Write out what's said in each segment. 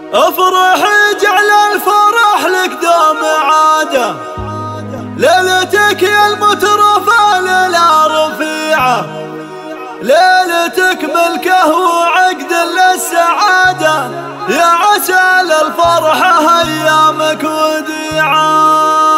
افرح اجعل الفرح لك دوم عاده، ليلتك يا المترفة ليلة رفيعة، ليلتك ملكه وعقد للسعادة، يا عسى للفرحة ايامك وديعة.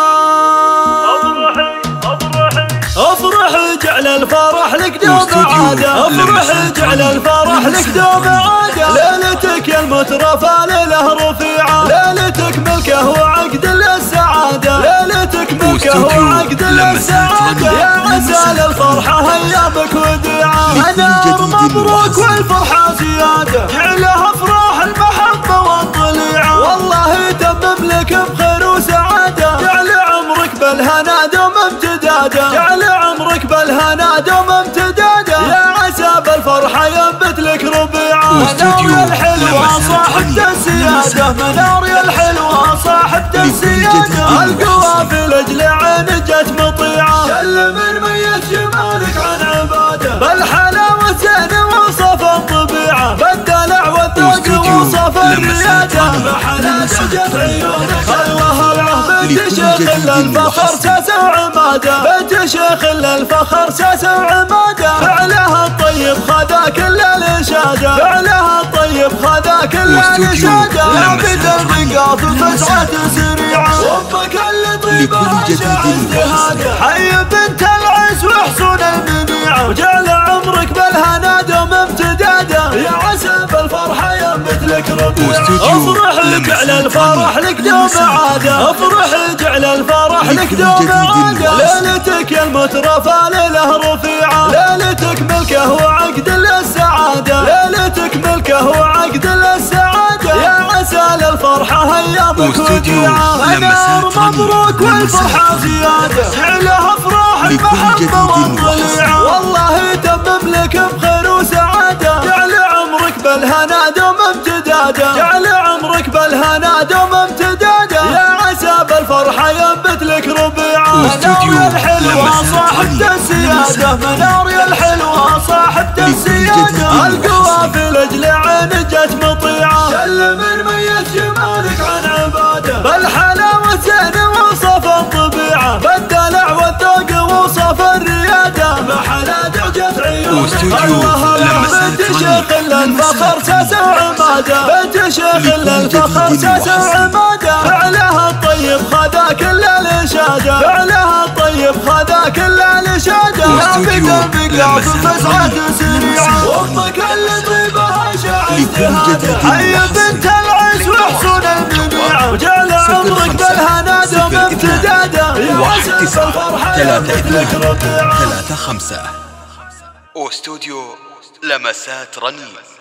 افرح اجعل الفرح لك دوم عاده، افرح اجعل الفرح لك دوم عاده، ليلتك يا المترفة ليلة رفيعة، ليلتك ملكه وعقد للسعادة، ليلتك ملكه وعقد للسعادة، يا عسى للفرحة ايامك وديعة. منار مبروك والفرحة زيادة، جعلها افراح المحبة والطليعة، والله يتمم لك بخير وسعادة، جعل عمرك بالهنا دوم امتدادا، جعل عمرك بالهنا دوم امتدادا، يا عسى بالفرحة ينبت لك ربيعة. منار يا الحلوة صاحبة السيادة، منار يا الحلوة صاحبة السيادة، القوافل اجل عين جت مطيعة، كل من ميت جمالك عن عبادة، بالحلاوة زين وصف الطبيعة، بالدلع والذوق وصف الريادة، بحلاوة جت عيونك الله الله، بنت شيخ للفخر ساسة وعمادة، بنت شيخ للفخر ساسة وعمادة، فعلها الطيب خذا كل الإشادة، فعلها الطيب خذا كل الإشادة، يا بدر بقاف فزعة سريعة، وامك اللي طيبها شاع اجتهادة، حي بنت العز وحصون المنيعة، وجعل عمرك بالهنا دوم امتدادا، يا عسى بالفرحة ينبت لك ربيعة. افرح اجعل الفرح لك دوم عادة، افرح اجعل الفرح لك دوم عادة، ليلتك يا المترفة ليلة رفيعة، ليلتك ملكه وعقد للسعادة، ليلتك ملكه وعقد للسعادة، يا عسى للفرحة ايامك وديعة. منار مبروك والفرحة زيادة، جعلها افراح المحبة والطليعة، والله يتمم لك بخير وسعادة، جعل عمرك بالهنا دوم امتدادا، جعل عمرك بالهنا دوم امتدادا، يا عسى بالفرحة ينبت لك ربيعة. منار يا الحلوة صاحبة السيادة، منار يا الحلوة صاحبة السيادة، القوافل اجل عين جت مطيعة، كل من ميت جمالك عن عبادة، بالحلاوة زين وصف الطبيعة، بالدلع والذوق وصف الريادة، بحلاوة جت عيونك الله الله، بنت شيخ للفخر ساسة وعمادة، بنت شيخ للفخر ساسة وعمادة، فعلها الطيب خذا كل الإشادة، فعلها الطيب خذا كل الإشادة، يا بدر بقاف فزعة سريعة، وامك اللي طيبها شاع اجتهادة، حي بنت العز وحصون المنيعة، وجعل عمرك بالهنا دوم امتدادا، يا عسى بالفرحة ينبت لك ربيعة. 3 5 واستوديو لمسات رنين.